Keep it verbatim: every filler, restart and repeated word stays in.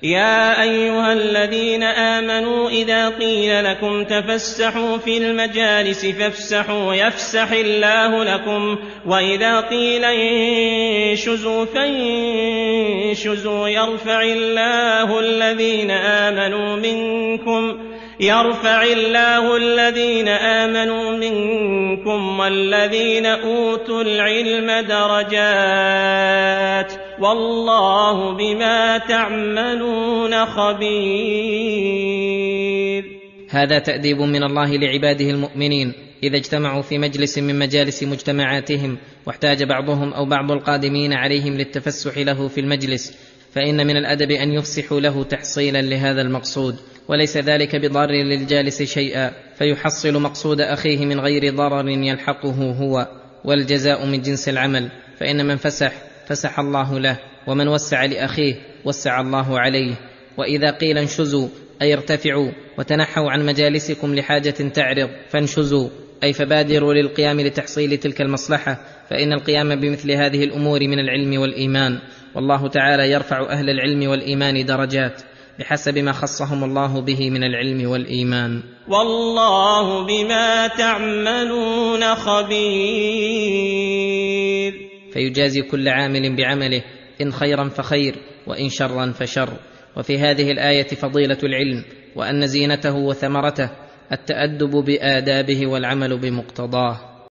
يا أيها الذين آمنوا إذا قيل لكم تفسحوا في المجالس فافسحوا يفسح الله لكم وإذا قيل انشزوا فانشزوا يرفع الله الذين آمنوا منكم يرفع الله الذين آمنوا منكم والذين أوتوا العلم درجات والله بما تعملون خبير. هذا تأديب من الله لعباده المؤمنين إذا اجتمعوا في مجلس من مجالس مجتمعاتهم واحتاج بعضهم أو بعض القادمين عليهم للتفسح له في المجلس، فإن من الأدب أن يفسحوا له تحصيلا لهذا المقصود، وليس ذلك بضار للجالس شيئا، فيحصل مقصود أخيه من غير ضرر يلحقه هو، والجزاء من جنس العمل، فإن من فسح فسح الله له، ومن وسع لأخيه وسع الله عليه. وإذا قيل انشزوا أي ارتفعوا وتنحوا عن مجالسكم لحاجة تعرض فانشزوا، أي فبادروا للقيام لتحصيل تلك المصلحة، فإن القيام بمثل هذه الأمور من العلم والإيمان، والله تعالى يرفع أهل العلم والإيمان درجات بحسب ما خصهم الله به من العلم والإيمان، والله بما تعملون خبير. فيجازي كل عامل بعمله، إن خيرا فخير وإن شرا فشر. وفي هذه الآية فضيلة العلم، وأن زينته وثمرته التأدب بآدابه والعمل بمقتضاه.